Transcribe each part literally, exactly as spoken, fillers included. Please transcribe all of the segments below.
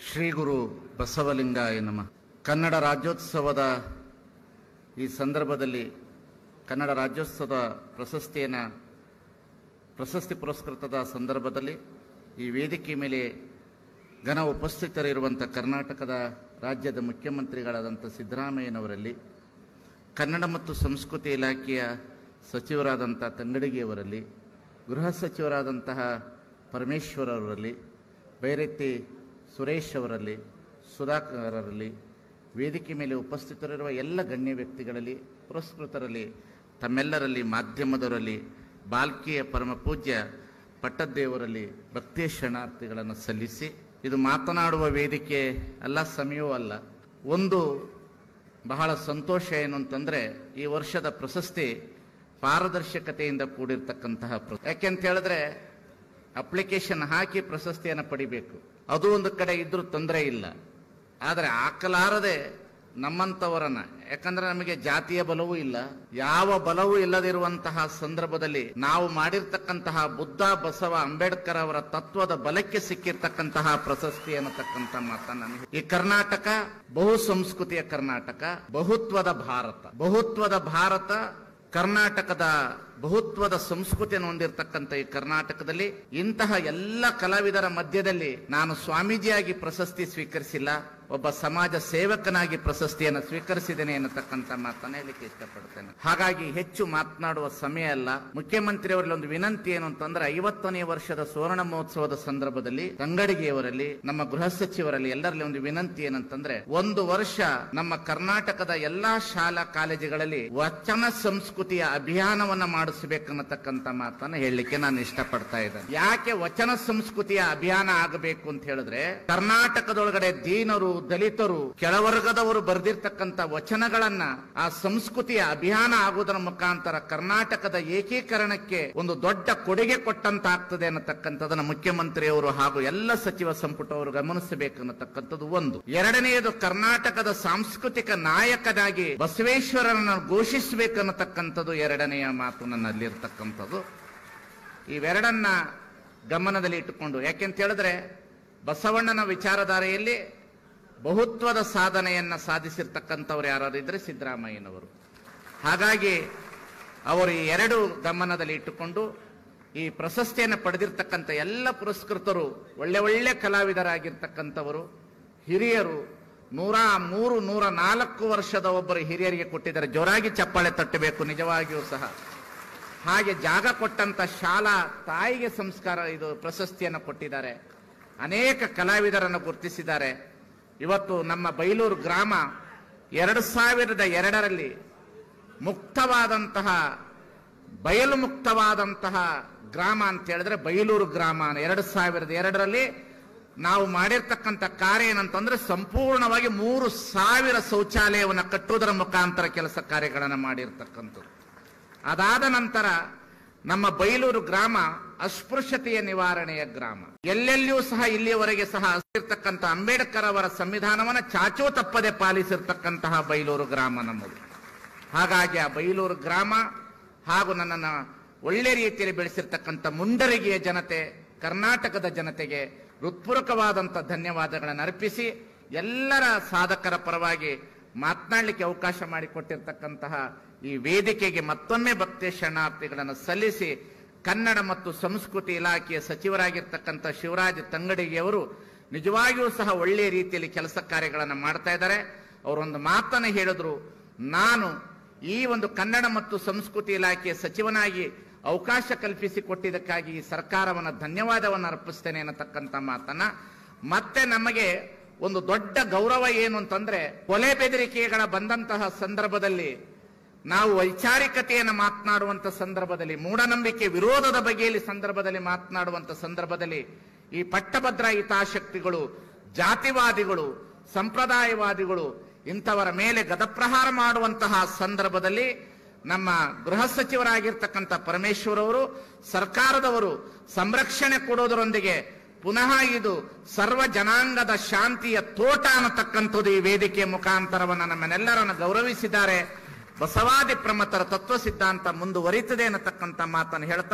ಶ್ರೀ ಗುರು ಬಸವಲಿಂಗಾಯ ನಮಃ. ಕನ್ನಡ ರಾಜ್ಯೋತ್ಸವದ ಈ ಸಂದರ್ಭದಲ್ಲಿ ಕನ್ನಡ ರಾಜ್ಯೋತ್ಸವದ ಪ್ರಶಸ್ತಿಯನ್ನು ಪ್ರಶಸ್ತಿ ಪುರಸ್ಕೃತದ ಸಂದರ್ಭದಲ್ಲಿ ಈ ವೇದಿಕೆ ಮೇಲೆ ಘನ ಉಪಸ್ಥಿತರಿರುವಂಥ ಕರ್ನಾಟಕದ ರಾಜ್ಯದ ಮುಖ್ಯಮಂತ್ರಿಗಳಾದಂಥ ಸಿದ್ದರಾಮಯ್ಯನವರಲ್ಲಿ, ಕನ್ನಡ ಮತ್ತು ಸಂಸ್ಕೃತಿ ಇಲಾಖೆಯ ಸಚಿವರಾದಂಥ ತಂಗಡಗಿಯವರಲ್ಲಿ, ಗೃಹ ಸಚಿವರಾದಂತಹ ಪರಮೇಶ್ವರ್ ಅವರಲ್ಲಿ, ಬೈರತಿ ಸುರೇಶ್ ಅವರಲ್ಲಿ, ಸುಧಾಕರರಲ್ಲಿ, ವೇದಿಕೆ ಮೇಲೆ ಉಪಸ್ಥಿತರಿರುವ ಎಲ್ಲ ಗಣ್ಯ ವ್ಯಕ್ತಿಗಳಲ್ಲಿ, ಪುರಸ್ಕೃತರಲ್ಲಿ, ತಮ್ಮೆಲ್ಲರಲ್ಲಿ, ಮಾಧ್ಯಮದವರಲ್ಲಿ, ಬಾಲ್ಕಿಯ ಪರಮ ಪೂಜ್ಯ ಪಟ್ಟದ್ದೇವರಲ್ಲಿ ಭಕ್ತಿಯ ಶರಣಾರ್ಥಿಗಳನ್ನು ಸಲ್ಲಿಸಿ, ಇದು ಮಾತನಾಡುವ ವೇದಿಕೆ ಅಲ್ಲ, ಸಮಯವೂ ಅಲ್ಲ. ಒಂದು ಬಹಳ ಸಂತೋಷ ಏನು ಅಂತಂದರೆ, ಈ ವರ್ಷದ ಪ್ರಶಸ್ತಿ ಪಾರದರ್ಶಕತೆಯಿಂದ ಕೂಡಿರ್ತಕ್ಕಂತಹ ಪ್ರಶಸ್ತಿ. ಯಾಕೆಂತ ಹೇಳಿದ್ರೆ ಅಪ್ಲಿಕೇಶನ್ ಹಾಕಿ ಪ್ರಶಸ್ತಿಯನ್ನು ಪಡಿಬೇಕು, ಅದು ಒಂದು ಕಡೆ ಇದ್ರೂ ತೊಂದರೆ ಇಲ್ಲ. ಆದರೆ ಹಾಕಲಾರದೆ ನಮ್ಮಂಥವರನ್ನ, ಯಾಕಂದ್ರೆ ನಮಗೆ ಜಾತಿಯ ಬಲವೂ ಇಲ್ಲ, ಯಾವ ಬಲವೂ ಇಲ್ಲದಿರುವಂತಹ ಸಂದರ್ಭದಲ್ಲಿ ನಾವು ಮಾಡಿರ್ತಕ್ಕಂತಹ ಬುದ್ಧ, ಬಸವ, ಅಂಬೇಡ್ಕರ್ ಅವರ ತತ್ವದ ಬಲಕ್ಕೆ ಸಿಕ್ಕಿರ್ತಕ್ಕಂತಹ ಪ್ರಶಸ್ತಿ ಅನ್ನತಕ್ಕಂಥ ಮಾತನ್ನ, ಈ ಕರ್ನಾಟಕ ಬಹು ಸಂಸ್ಕೃತಿಯ ಕರ್ನಾಟಕ, ಬಹುತ್ವದ ಭಾರತ, ಬಹುತ್ವದ ಭಾರತ ಕರ್ನಾಟಕದ ಬಹುತ್ವದ ಸಂಸ್ಕೃತಿಯನ್ನು ಹೊಂದಿರತಕ್ಕಂಥ ಈ ಕರ್ನಾಟಕದಲ್ಲಿ ಇಂತಹ ಎಲ್ಲ ಕಲಾವಿದರ ಮಧ್ಯದಲ್ಲಿ ನಾನು ಸ್ವಾಮೀಜಿಯಾಗಿ ಪ್ರಶಸ್ತಿ ಸ್ವೀಕರಿಸಿಲ್ಲ, ಒಬ್ಬ ಸಮಾಜ ಸೇವಕನಾಗಿ ಪ್ರಶಸ್ತಿಯನ್ನು ಸ್ವೀಕರಿಸಿದ್ದೇನೆ ಅನ್ನತಕ್ಕಂಥ ಮಾತನ್ನ ಹೇಳಲಿಕ್ಕೆ ಇಷ್ಟಪಡ್ತೇನೆ. ಹಾಗಾಗಿ ಹೆಚ್ಚು ಮಾತನಾಡುವ ಸಮಯ ಅಲ್ಲ. ಮುಖ್ಯಮಂತ್ರಿಯವರಲ್ಲಿ ಒಂದು ವಿನಂತಿ ಏನು ಅಂತಂದ್ರೆ, ಐವತ್ತನೇ ವರ್ಷದ ಸುವರ್ಣ ಮಹೋತ್ಸವದ ಸಂದರ್ಭದಲ್ಲಿ ತಂಗಡಗಿಯವರಲ್ಲಿ, ನಮ್ಮ ಗೃಹ ಸಚಿವರಲ್ಲಿ ಎಲ್ಲರಲ್ಲಿ ಒಂದು ವಿನಂತಿ ಏನಂತಂದ್ರೆ, ಒಂದು ವರ್ಷ ನಮ್ಮ ಕರ್ನಾಟಕದ ಎಲ್ಲಾ ಶಾಲಾ ಕಾಲೇಜುಗಳಲ್ಲಿ ವಚನ ಸಂಸ್ಕೃತಿಯ ಅಭಿಯಾನವನ್ನ ಮಾಡಿಸಬೇಕನ್ನತಕ್ಕಂಥ ಮಾತನ್ನ ಹೇಳಲಿಕ್ಕೆ ನಾನು ಇಷ್ಟಪಡ್ತಾ ಇದ್ದೇನೆ. ಯಾಕೆ ವಚನ ಸಂಸ್ಕೃತಿಯ ಅಭಿಯಾನ ಆಗಬೇಕು ಅಂತ ಹೇಳಿದ್ರೆ, ಕರ್ನಾಟಕದೊಳಗಡೆ ದೀನರು, ದಲಿತರು, ಕೆಳವರ್ಗದವರು ಬರೆದಿರ್ತಕ್ಕಂಥ ವಚನಗಳನ್ನ ಆ ಸಂಸ್ಕೃತಿಯ ಅಭಿಯಾನ ಆಗುವುದರ ಮುಖಾಂತರ ಕರ್ನಾಟಕದ ಏಕೀಕರಣಕ್ಕೆ ಒಂದು ದೊಡ್ಡ ಕೊಡುಗೆ ಕೊಟ್ಟಂತ ಆಗ್ತದೆ ಅನ್ನತಕ್ಕಂಥದನ್ನ ಮುಖ್ಯಮಂತ್ರಿಯವರು ಹಾಗೂ ಎಲ್ಲ ಸಚಿವ ಸಂಪುಟವರು ಗಮನಿಸಬೇಕನ್ನತಕ್ಕಂಥದ್ದು ಒಂದು. ಎರಡನೆಯದು, ಕರ್ನಾಟಕದ ಸಾಂಸ್ಕೃತಿಕ ನಾಯಕನಾಗಿ ಬಸವೇಶ್ವರನನ್ನು ಘೋಷಿಸಬೇಕನ್ನತಕ್ಕಂಥದ್ದು ಎರಡನೆಯ ಮಾತು ನನ್ನಲ್ಲಿರ್ತಕ್ಕಂಥದ್ದು. ಇವೆರಡನ್ನ ಗಮನದಲ್ಲಿ ಇಟ್ಟುಕೊಂಡು, ಯಾಕೆಂತ ಹೇಳಿದ್ರೆ ಬಸವಣ್ಣನ ವಿಚಾರಧಾರೆಯಲ್ಲಿ ಬಹುತ್ವದ ಸಾಧನೆಯನ್ನ ಸಾಧಿಸಿರ್ತಕ್ಕಂಥವ್ರು ಯಾರು ಇದ್ರೆ ಸಿದ್ದರಾಮಯ್ಯನವರು. ಹಾಗಾಗಿ ಅವರು ಈ ಎರಡು ಗಮನದಲ್ಲಿ ಇಟ್ಟುಕೊಂಡು ಈ ಪ್ರಶಸ್ತಿಯನ್ನು ಪಡೆದಿರ್ತಕ್ಕಂಥ ಎಲ್ಲ ಪುರಸ್ಕೃತರು ಒಳ್ಳೆ ಒಳ್ಳೆ ಕಲಾವಿದರಾಗಿರ್ತಕ್ಕಂಥವರು, ಹಿರಿಯರು, ನೂರ ಮೂರು ನೂರ ನಾಲ್ಕು ವರ್ಷದ ಒಬ್ಬರು ಹಿರಿಯರಿಗೆ ಕೊಟ್ಟಿದ್ದಾರೆ. ಜೋರಾಗಿ ಚಪ್ಪಾಳೆ ತಟ್ಟಬೇಕು ನಿಜವಾಗಿಯೂ ಸಹ. ಹಾಗೆ ಜಾಗ ಕೊಟ್ಟಂತ ಶಾಲಾ ತಾಯಿಗೆ ಸಂಸ್ಕಾರ ಇದು ಪ್ರಶಸ್ತಿಯನ್ನು ಕೊಟ್ಟಿದ್ದಾರೆ. ಅನೇಕ ಕಲಾವಿದರನ್ನು ಗುರುತಿಸಿದ್ದಾರೆ. ಇವತ್ತು ನಮ್ಮ ಬೈಲೂರು ಗ್ರಾಮ ಎರಡು ಸಾವಿರದ ಎರಡರಲ್ಲಿ ಮುಕ್ತವಾದಂತಹ, ಬಯಲು ಮುಕ್ತವಾದಂತಹ ಗ್ರಾಮ ಅಂತ ಹೇಳಿದ್ರೆ ಬೈಲೂರು ಗ್ರಾಮ. ಎರಡು ಸಾವಿರದ ಎರಡರಲ್ಲಿ ನಾವು ಮಾಡಿರ್ತಕ್ಕಂಥ ಕಾರ್ಯ ಏನಂತಂದ್ರೆ, ಸಂಪೂರ್ಣವಾಗಿ ಮೂರು ಸಾವಿರ ಶೌಚಾಲಯವನ್ನು ಕಟ್ಟುವುದರ ಮುಖಾಂತರ ಕೆಲಸ ಕಾರ್ಯಗಳನ್ನು ಮಾಡಿರ್ತಕ್ಕಂಥದ್ದು. ಅದಾದ ನಂತರ ನಮ್ಮ ಬೈಲೂರು ಗ್ರಾಮ ಅಸ್ಪೃಶ್ಯತೆಯ ನಿವಾರಣೆಯ ಗ್ರಾಮ. ಎಲ್ಲೆಲ್ಲಿಯೂ ಸಹ ಇಲ್ಲಿಯವರೆಗೆ ಸಹ ಇರ್ತಕ್ಕಂಥ ಅಂಬೇಡ್ಕರ್ ಅವರ ಸಂವಿಧಾನವನ್ನು ಚಾಚೂ ತಪ್ಪದೆ ಪಾಲಿಸಿರ್ತಕ್ಕಂತಹ ಬೈಲೂರು ಗ್ರಾಮ ನಮ್ಮದು. ಹಾಗಾಗಿ ಆ ಬೈಲೂರು ಗ್ರಾಮ ಹಾಗೂ ನನ್ನನ್ನು ಒಳ್ಳೆ ರೀತಿಯಲ್ಲಿ ಬೆಳೆಸಿರ್ತಕ್ಕಂಥ ಮುಂಡರಗಿಯ ಜನತೆ, ಕರ್ನಾಟಕದ ಜನತೆಗೆ ಹೃತ್ಪೂರ್ವಕವಾದಂಥ ಧನ್ಯವಾದಗಳನ್ನು ಅರ್ಪಿಸಿ, ಎಲ್ಲರ ಸಾಧಕರ ಪರವಾಗಿ ಮಾತನಾಡಲಿಕ್ಕೆ ಅವಕಾಶ ಮಾಡಿಕೊಟ್ಟಿರ್ತಕ್ಕಂತಹ ಈ ವೇದಿಕೆಗೆ ಮತ್ತೊಮ್ಮೆ ಭಕ್ತಿ ಶರಣಾರ್ಥಿಗಳನ್ನು ಸಲ್ಲಿಸಿ, ಕನ್ನಡ ಮತ್ತು ಸಂಸ್ಕೃತಿ ಇಲಾಖೆಯ ಸಚಿವರಾಗಿರ್ತಕ್ಕಂಥ ಶಿವರಾಜ್ ತಂಗಡಗಿಯವರು ನಿಜವಾಗಿಯೂ ಸಹ ಒಳ್ಳೆಯ ರೀತಿಯಲ್ಲಿ ಕೆಲಸ ಕಾರ್ಯಗಳನ್ನು ಮಾಡ್ತಾ ಇದ್ದಾರೆ. ಅವರೊಂದು ಮಾತನ್ನು ಹೇಳಿದ್ರು, ನಾನು ಈ ಒಂದು ಕನ್ನಡ ಮತ್ತು ಸಂಸ್ಕೃತಿ ಇಲಾಖೆಯ ಸಚಿವನಾಗಿ ಅವಕಾಶ ಕಲ್ಪಿಸಿಕೊಟ್ಟಿದ್ದಕ್ಕಾಗಿ ಈ ಸರ್ಕಾರವನ್ನು ಧನ್ಯವಾದವನ್ನು ಅರ್ಪಿಸ್ತೇನೆ ಅನ್ನತಕ್ಕಂಥ ಮಾತನ್ನ. ಮತ್ತೆ ನಮಗೆ ಒಂದು ದೊಡ್ಡ ಗೌರವ ಏನು ಅಂತಂದ್ರೆ, ಕೊಲೆ ಬೆದರಿಕೆಗಳ ಬಂದಂತಹ ಸಂದರ್ಭದಲ್ಲಿ ನಾವು ವೈಚಾರಿಕತೆಯನ್ನು ಮಾತನಾಡುವಂತ ಸಂದರ್ಭದಲ್ಲಿ, ಮೂಢನಂಬಿಕೆ ವಿರೋಧದ ಬಗೆಯಲ್ಲಿ ಸಂದರ್ಭದಲ್ಲಿ ಮಾತನಾಡುವಂತ ಸಂದರ್ಭದಲ್ಲಿ ಈ ಪಟ್ಟಭದ್ರ ಹಿತಾಸಕ್ತಿಗಳು, ಜಾತಿವಾದಿಗಳು, ಸಂಪ್ರದಾಯವಾದಿಗಳು ಇಂಥವರ ಮೇಲೆ ಗದಪ್ರಹಾರ ಮಾಡುವಂತಹ ಸಂದರ್ಭದಲ್ಲಿ ನಮ್ಮ ಗೃಹ ಸಚಿವರಾಗಿರ್ತಕ್ಕಂಥ ಪರಮೇಶ್ವರ್ ಅವರು, ಸರ್ಕಾರದವರು ಸಂರಕ್ಷಣೆ ಕೊಡೋದರೊಂದಿಗೆ ಪುನಃ ಇದು ಸರ್ವ ಜನಾಂಗದ ಶಾಂತಿಯ ತೋಟ ಅನ್ನತಕ್ಕಂಥದ್ದು ಈ ವೇದಿಕೆಯ ಮುಖಾಂತರವನ್ನು ನಮ್ಮನ್ನೆಲ್ಲರನ್ನು ಗೌರವಿಸಿದ್ದಾರೆ. ಬಸವಾದಿ ಪ್ರಮತರ ತತ್ವ ಸಿದ್ಧಾಂತ ಮುಂದುವರಿತದೆ ಅನ್ನತಕ್ಕಂಥ ಮಾತನ್ನು ಹೇಳ್ತಾ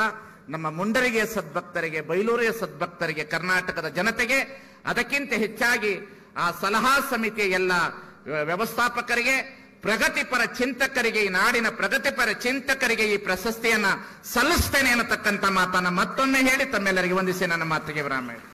ನಮ್ಮ ಮುಂಡರಗಿಯ ಸದ್ಭಕ್ತರಿಗೆ, ಬೈಲೂರಿಯ ಸದ್ಭಕ್ತರಿಗೆ, ಕರ್ನಾಟಕದ ಜನತೆಗೆ, ಅದಕ್ಕಿಂತ ಹೆಚ್ಚಾಗಿ ಆ ಸಲಹಾ ಸಮಿತಿಯ ಎಲ್ಲ ವ್ಯವಸ್ಥಾಪಕರಿಗೆ, ಪ್ರಗತಿಪರ ಚಿಂತಕರಿಗೆ, ಈ ನಾಡಿನ ಪ್ರಗತಿಪರ ಚಿಂತಕರಿಗೆ ಈ ಪ್ರಶಸ್ತಿಯನ್ನ ಸಲ್ಲಿಸ್ತೇನೆ ಅನ್ನತಕ್ಕಂಥ ಮಾತನ್ನ ಮತ್ತೊಮ್ಮೆ ಹೇಳಿ ತಮ್ಮೆಲ್ಲರಿಗೆ ವಂದಿಸಿ ನನ್ನ ಮಾತಿಗೆ ವಿರಾಮ.